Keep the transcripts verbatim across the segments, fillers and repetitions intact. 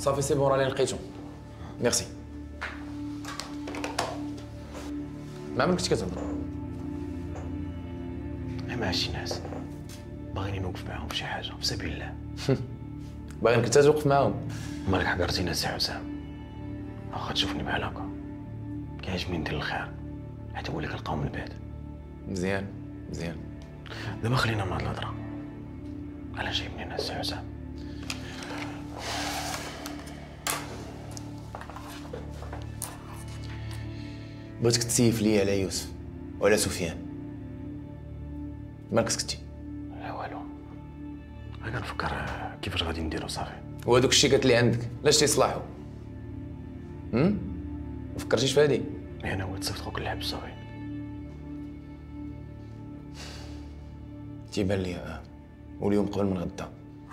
صافي سي بون راني لقيتو. ميرسي. مع من كنت كتهضر؟ مع شي ناس باغيني نوقف معاهم في شي حاجه في سبيل الله. باغي انت توقف معاهم؟ مالك حقرتينا السي حسام، واخا تشوفني بحال هكا كيعجبني ندير الخير حيت هو اللي كنلقاو من بعد. مزيان مزيان. دابا خلينا من هاد الهضره. علاش جايبني هنا السي حسام؟ بغيتك تسيف لي على يوسف وعلى سفيان. مالك سكتي؟ لا والو، غير كنفكر كيفاش غادي نديرو صافي. وهذوك الشيكات اللي عندك علاش تيصلحوا؟ هم؟ ما فكرتيش في هادي؟ انا هو تصيفط خوك اللعب صافي. تيبان لي اه، واليوم قبل من غدا.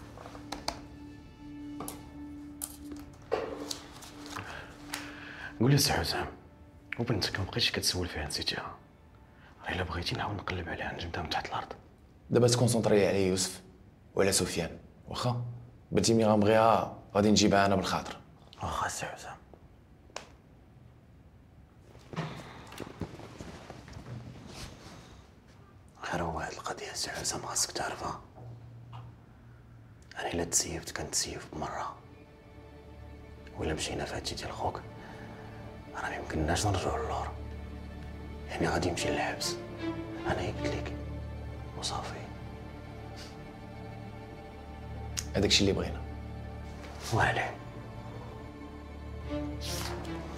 قول لي السي حسام، وبنتك ما بقيتش كتسول فيها نسيتيها، راه الا بغيتي نعاود نقلب عليها نجبدها من تحت الارض. دابا تكونسونطري على يوسف وعلى سفيان، واخا بنتي ملي غنبغيها غادي نجيبها انا بالخاطر. واخا السي حسام. غير هو هاد القضيه السي حسام خاصك تعرفها، انا الا تسيفت كنتسيف بمره، ولا مشينا في هادشي ديال خوك راه ما يمكنناش نرجعو للور، يعني غادي يمشي للحبس. انا قلت لك وصافي. هذاك الشيء اللي بغينا. الله عليك.